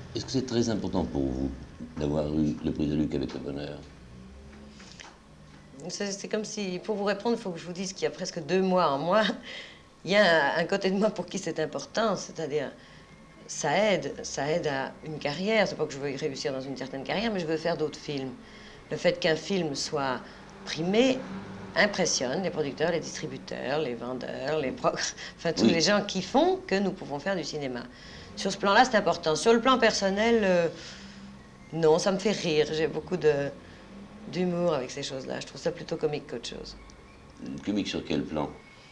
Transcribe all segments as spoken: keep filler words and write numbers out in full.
Est-ce que c'est très important pour vous d'avoir eu le prix de Luc avec le bonheur? C'est comme si, pour vous répondre, il faut que je vous dise qu'il y a presque deux mois en moi, il y a un, un côté de moi pour qui c'est important, c'est-à-dire, ça aide, ça aide à une carrière. C'est pas que je veux réussir dans une certaine carrière, mais je veux faire d'autres films. Le fait qu'un film soit primé impressionne les producteurs, les distributeurs, les vendeurs, les pro... enfin tous oui. les gens qui font que nous pouvons faire du cinéma. Sur ce plan-là, c'est important. Sur le plan personnel, euh, non, ça me fait rire. J'ai beaucoup de d'humour avec ces choses-là. Je trouve ça plutôt comique qu'autre chose. Comique sur quel plan?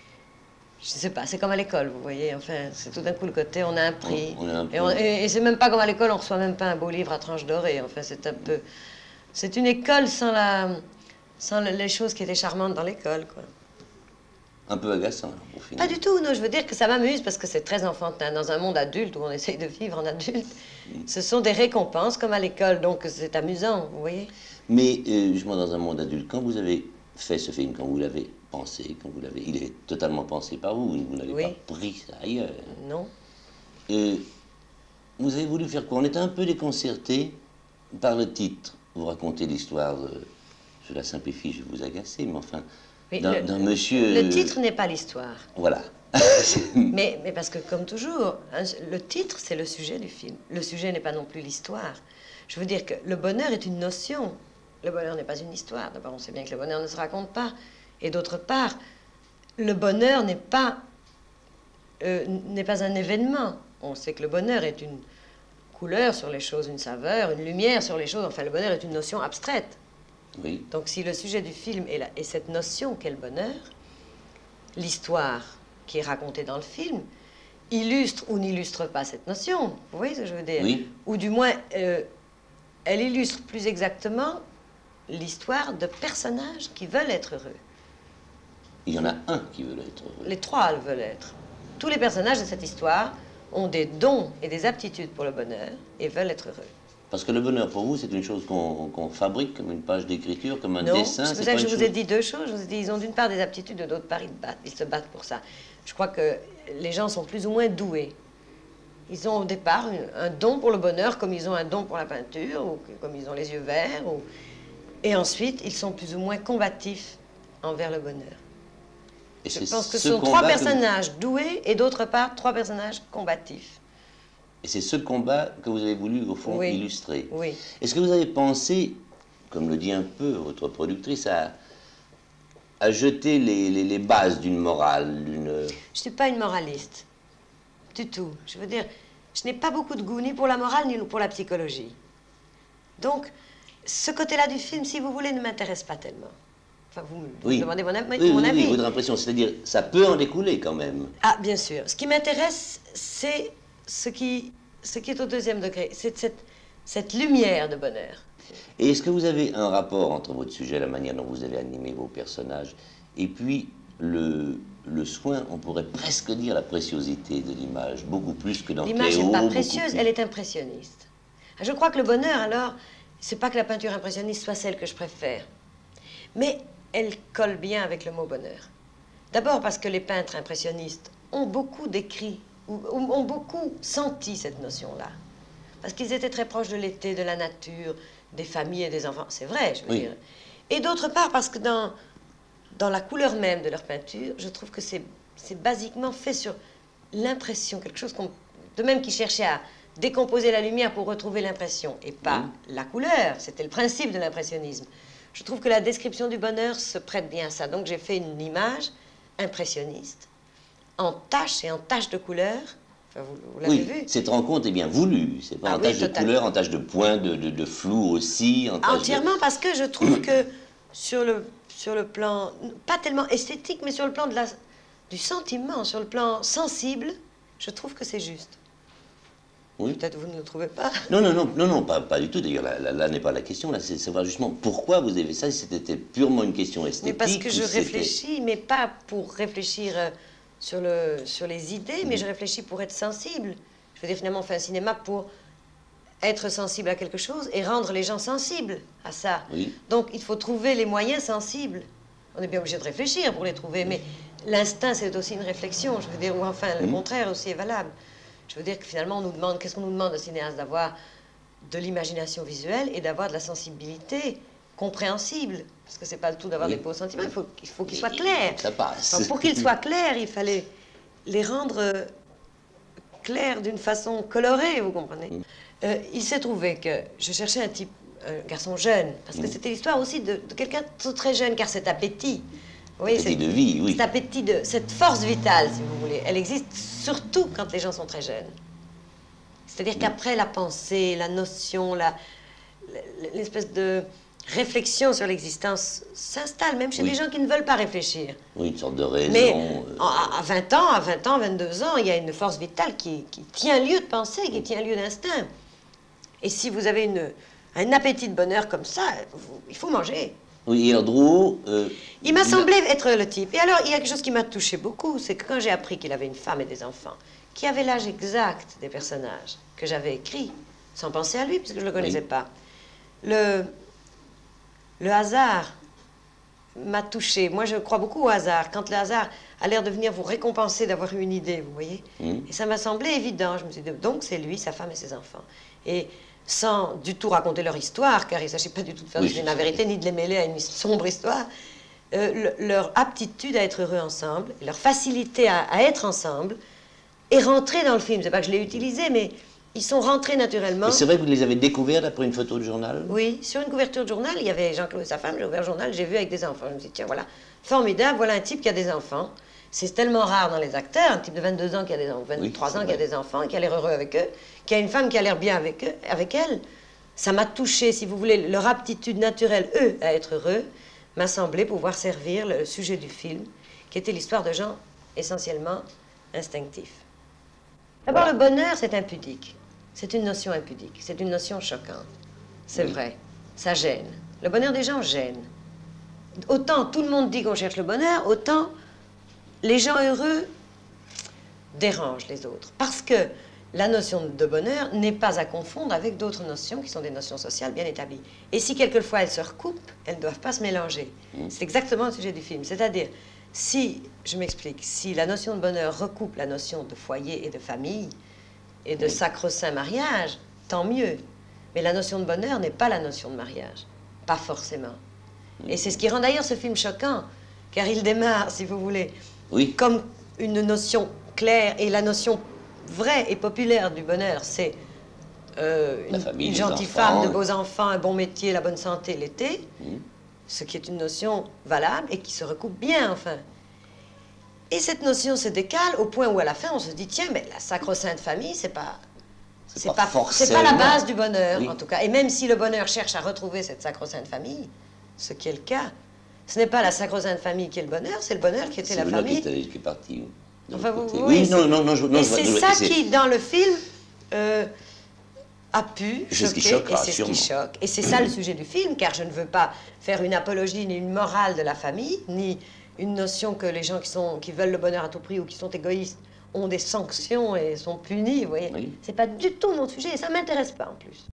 Je sais pas, c'est comme à l'école, vous voyez. Enfin, c'est tout d'un coup le côté, on a un prix. On, on a un et, on, et, et c'est même pas comme à l'école, on reçoit même pas un beau livre à tranche dorée. Enfin, c'est un peu... C'est une école sans, la, sans les choses qui étaient charmantes dans l'école, quoi. Un peu agaçant, au final. Pas du tout, non. Je veux dire que ça m'amuse parce que c'est très enfantin. Dans un monde adulte où on essaye de vivre en adulte, mmh. ce sont des récompenses comme à l'école, donc c'est amusant, vous voyez. Mais, euh, justement, dans un monde adulte, quand vous avez fait ce film, quand vous l'avez pensé, quand vous l'avez... Il est totalement pensé par vous, vous n'avez oui. pas pris ça ailleurs. Non. Euh, vous avez voulu faire quoi? On était un peu déconcertés par le titre. Vous racontez l'histoire de... Je la simplifie, je vais vous agacer, mais enfin... Oui, d'un monsieur... Le titre n'est pas l'histoire. Voilà. mais, mais parce que, comme toujours, hein, le titre, c'est le sujet du film. Le sujet n'est pas non plus l'histoire. Je veux dire que le bonheur est une notion. Le bonheur n'est pas une histoire. D'abord, on sait bien que le bonheur ne se raconte pas. Et d'autre part, le bonheur n'est pas, euh, n'est pas un événement. On sait que le bonheur est une couleur sur les choses, une saveur, une lumière sur les choses. Enfin, le bonheur est une notion abstraite. Oui. Donc, si le sujet du film est, la, est cette notion qu'est le bonheur, l'histoire qui est racontée dans le film illustre ou n'illustre pas cette notion. Vous voyez ce que je veux dire? Oui. Ou du moins, euh, elle illustre plus exactement l'histoire de personnages qui veulent être heureux. Il y en a un qui veut être heureux. Les trois le veulent être. Tous les personnages de cette histoire ont des dons et des aptitudes pour le bonheur et veulent être heureux. Parce que le bonheur, pour vous, c'est une chose qu'on qu'on fabrique, comme une page d'écriture, comme un non, dessin. C'est pour ça que je vous chose... ai dit deux choses. Je vous ai dit, ils ont d'une part des aptitudes, de d'autre part, ils, battent, ils se battent pour ça. Je crois que les gens sont plus ou moins doués. Ils ont au départ un, un don pour le bonheur, comme ils ont un don pour la peinture, ou comme ils ont les yeux verts. Ou... Et ensuite, ils sont plus ou moins combatifs envers le bonheur. Et je pense que ce sont trois personnages vous... doués et d'autre part, trois personnages combatifs. Et c'est ce combat que vous avez voulu, au fond, oui. illustrer. Oui. Est-ce que vous avez pensé, comme le dit un peu votre productrice, à, à jeter les, les, les bases d'une morale, d'une... Je ne suis pas une moraliste, du tout. Je veux dire, je n'ai pas beaucoup de goût ni pour la morale, ni pour la psychologie. Donc, ce côté-là du film, si vous voulez, ne m'intéresse pas tellement. Enfin, vous me oui. demandez mon, oui, oui, mon oui, avis. Oui, votre impression, c'est-à-dire, ça peut en découler quand même. Ah, bien sûr. Ce qui m'intéresse, c'est ce qui, ce qui est au deuxième degré. C'est cette, cette lumière de bonheur. Et est-ce que vous avez un rapport entre votre sujet, la manière dont vous avez animé vos personnages, et puis le, le soin, on pourrait presque dire la préciosité de l'image, beaucoup plus que dans Cléo. L'image n'est pas précieuse, elle est impressionniste. Je crois que le bonheur, alors, c'est pas que la peinture impressionniste soit celle que je préfère, mais elle colle bien avec le mot bonheur. D'abord parce que les peintres impressionnistes ont beaucoup décrit, ou ont beaucoup senti cette notion-là. Parce qu'ils étaient très proches de l'été, de la nature, des familles et des enfants. C'est vrai, je veux oui. dire. Et d'autre part, parce que dans, dans la couleur même de leur peinture, je trouve que c'est basiquement fait sur l'impression, quelque chose qu'on, de même qui cherchait à décomposer la lumière pour retrouver l'impression, et pas oui. la couleur. C'était le principe de l'impressionnisme. Je trouve que la description du bonheur se prête bien à ça. Donc j'ai fait une image impressionniste, en taches et en taches de couleur. Enfin, vous, vous l'avez oui, vu. Cette rencontre est bien voulue. C'est pas ah, en oui, taches totalement. de couleur, en taches de points, de, de, de flou aussi. En Entièrement, de... parce que je trouve que sur le, sur le plan, pas tellement esthétique, mais sur le plan de la, du sentiment, sur le plan sensible, je trouve que c'est juste. Oui. Peut-être vous ne le trouvez pas. Non, non, non, non, non pas, pas du tout. D'ailleurs, là, là, là n'est pas la question. Là, c'est de savoir justement pourquoi vous avez ça. Si c'était purement une question esthétique. Mais parce que je réfléchis, mais pas pour réfléchir euh, sur, le, sur les idées, mmh. mais je réfléchis pour être sensible. Je veux dire, finalement, on fait un cinéma pour être sensible à quelque chose et rendre les gens sensibles à ça. Oui. Donc, il faut trouver les moyens sensibles. On est bien obligé de réfléchir pour les trouver, mais l'instinct, c'est aussi une réflexion. Je veux dire, ou enfin, le mmh. contraire aussi est valable. Je veux dire que finalement, on nous demande, qu'est-ce qu'on nous demande de cinéaste? D'avoir de l'imagination visuelle et d'avoir de la sensibilité compréhensible. Parce que c'est pas le tout d'avoir oui. des beaux sentiments, il faut qu'il faut qu'ils soient clairs. Ça passe. Alors, pour qu'ils soient clairs, il fallait les rendre euh, clairs d'une façon colorée, vous comprenez. Mm. Euh, il s'est trouvé que je cherchais un type, un garçon jeune, parce que mm. c'était l'histoire aussi de, de quelqu'un de très jeune, car cet appétit, vous voyez, appétit de vie, oui. Cet appétit de, cette force vitale, si vous voulez, elle existe surtout quand les gens sont très jeunes. C'est-à-dire mm. qu'après la pensée, la notion, la, l'espèce de réflexion sur l'existence s'installe, même chez oui. des gens qui ne veulent pas réfléchir. Oui, une sorte de raison. Mais euh... à vingt ans, à vingt ans, vingt-deux ans, il y a une force vitale qui, qui tient lieu de pensée, qui tient lieu d'instinct. Et si vous avez une, un appétit de bonheur comme ça, vous, il faut manger. Oui, et alors Drouot... Euh, il m'a semblé a... être le type. Et alors, il y a quelque chose qui m'a touché beaucoup, c'est que quand j'ai appris qu'il avait une femme et des enfants, qui avaient l'âge exact des personnages que j'avais écrits, sans penser à lui, puisque je ne le connaissais oui. pas, le... Le hasard m'a touchée. Moi, je crois beaucoup au hasard. Quand le hasard a l'air de venir vous récompenser d'avoir eu une idée, vous voyez. Mmh. Et ça m'a semblé évident. Je me suis dit, donc c'est lui, sa femme et ses enfants. Et sans du tout raconter leur histoire, car il ne s'agit pas du tout de faire oui, la vérité, ni de les mêler à une sombre histoire, euh, le, leur aptitude à être heureux ensemble, leur facilité à, à être ensemble, est rentrée dans le film. C'est pas que je l'ai utilisé, mais... ils sont rentrés naturellement. C'est vrai que vous les avez découverts d'après une photo de journal? Oui, sur une couverture de journal, il y avait Jean-Claude et sa femme, j'ai ouvert le journal, j'ai vu avec des enfants. Je me suis dit, tiens, voilà, formidable, voilà un type qui a des enfants. C'est tellement rare dans les acteurs, un type de vingt-deux ans qui a des enfants, vingt-trois oui, ans qui a des enfants, qui a l'air heureux avec eux, qui a une femme qui a l'air bien avec eux, avec elle. Ça m'a touché, si vous voulez, leur aptitude naturelle, eux, à être heureux, m'a semblé pouvoir servir le sujet du film, qui était l'histoire de gens essentiellement instinctifs. D'abord, voilà. Le bonheur, c'est impudique. C'est une notion impudique, c'est une notion choquante. C'est oui. vrai, ça gêne. Le bonheur des gens gêne. Autant tout le monde dit qu'on cherche le bonheur, autant les gens heureux dérangent les autres. Parce que la notion de bonheur n'est pas à confondre avec d'autres notions qui sont des notions sociales bien établies. Et si quelquefois elles se recoupent, elles ne doivent pas se mélanger. Mmh. C'est exactement le sujet du film. C'est-à-dire, si, je m'explique, si la notion de bonheur recoupe la notion de foyer et de famille, et de sacro-saint mariage, tant mieux. Mais la notion de bonheur n'est pas la notion de mariage. Pas forcément. Et c'est ce qui rend d'ailleurs ce film choquant, car il démarre, si vous voulez, oui. comme une notion claire, et la notion vraie et populaire du bonheur, c'est euh, une, famille, une gentille femme, de beaux enfants, un bon métier, la bonne santé l'été, mmh. ce qui est une notion valable et qui se recoupe bien, enfin. Et cette notion se décale au point où, à la fin, on se dit, tiens, mais la sacro-sainte famille, c'est pas... C'est pas, pas, pas la base du bonheur, oui. en tout cas. Et même si le bonheur cherche à retrouver cette sacro-sainte famille, ce qui est le cas, ce n'est pas la sacro-sainte famille qui est le bonheur, c'est le bonheur qui était la famille. C'est le qui est parti. Enfin, vous, oui, oui non, non, non, je, non, et c'est ça qui, dans le film, euh, a pu choquer, choquera, et c'est ce qui choque. Et c'est ça le sujet du film, car je ne veux pas faire une apologie ni une morale de la famille, ni une notion que les gens qui, sont, qui veulent le bonheur à tout prix ou qui sont égoïstes ont des sanctions et sont punis, vous voyez. Oui. C'est pas du tout mon sujet, et ça m'intéresse pas en plus.